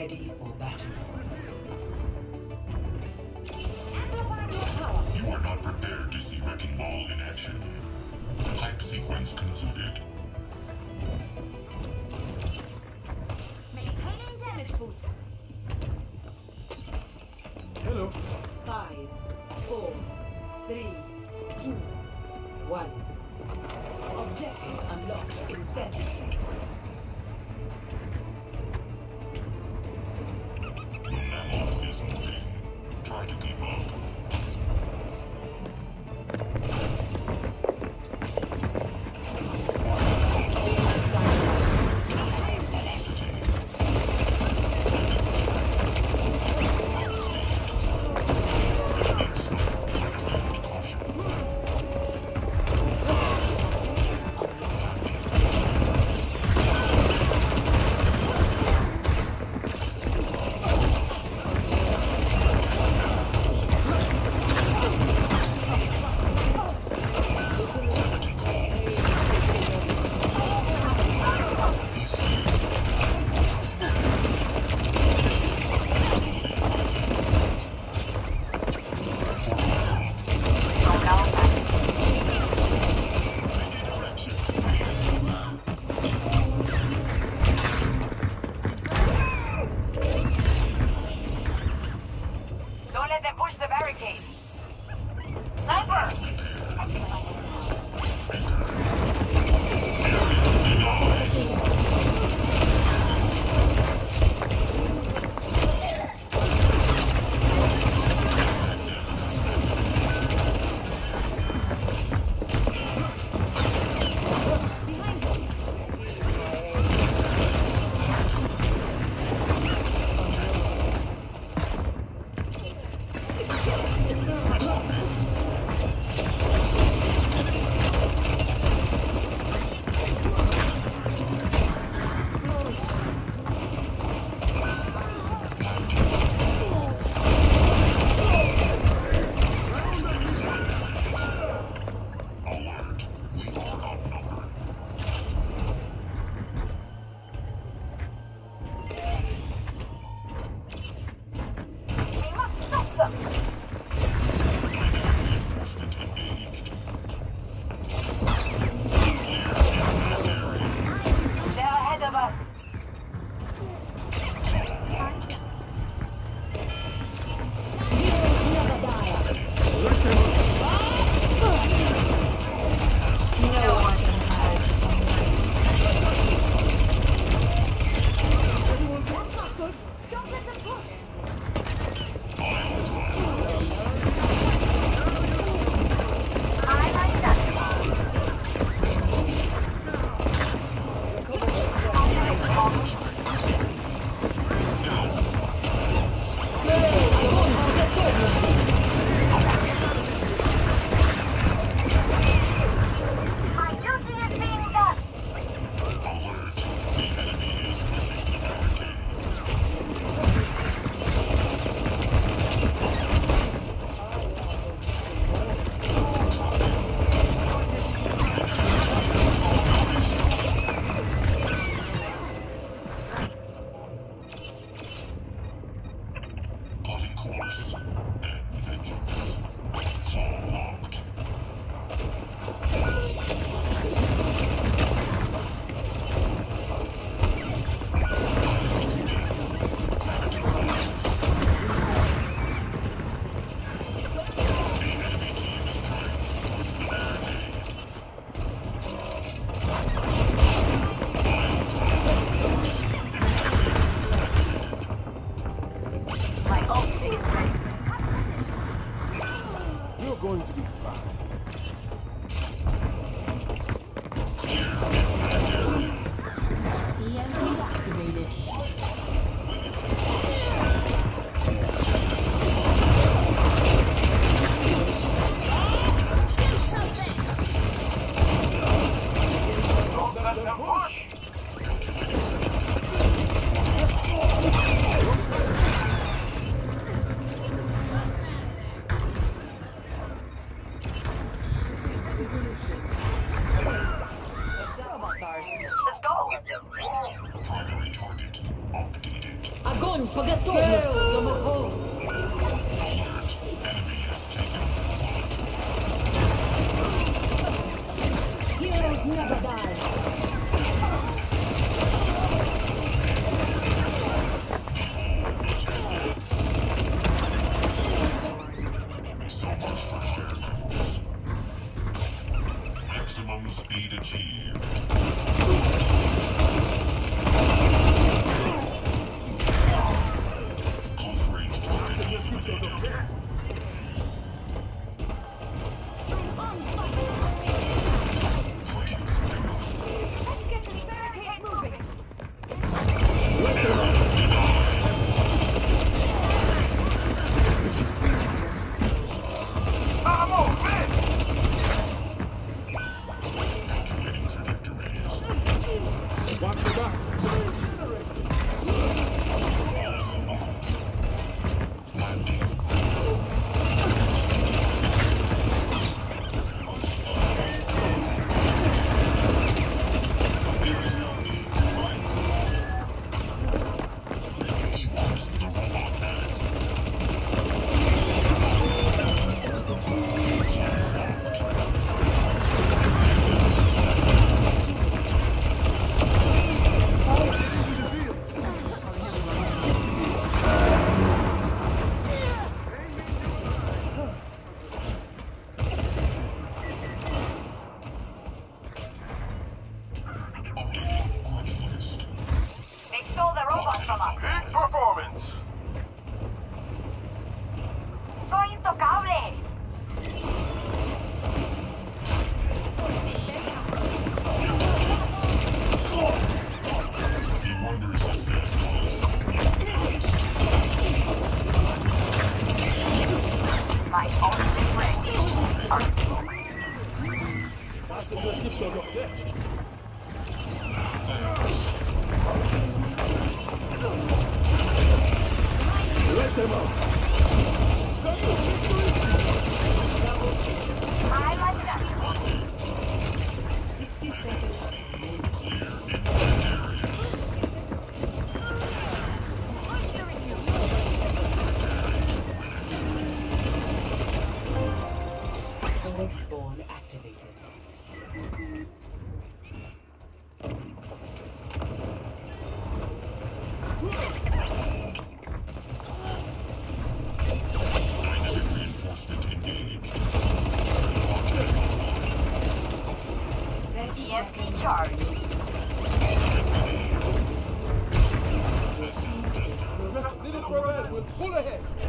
Ready for battle. You are not prepared to see Wrecking Ball in action. Hype sequence concluded. Maintaining damage boost. Hello. 5, 4, 3, 2, 1. Objective unlocks in 30 seconds. The mammal is moving. Try to keep up. Готовность Йомахо! Alert. Enemy has taken the Heroes never die. So much for shared goals. Maximum speed achieved. Close range target eliminated. Let's get this barricade moving. Calculating trajectories. Watch your back. Landing. He wants the robot man. Updating grudge list. They stole the robot from us. Peak performance! Soy intocable. He wonders if that My ultimate range. Ça, c'est le skip sur leur tête. Laissez-moi. I like that. 60 seconds. Building spawn activated. dynamic reinforcement engaged. EMP charge. Minute for red, we'll pull ahead.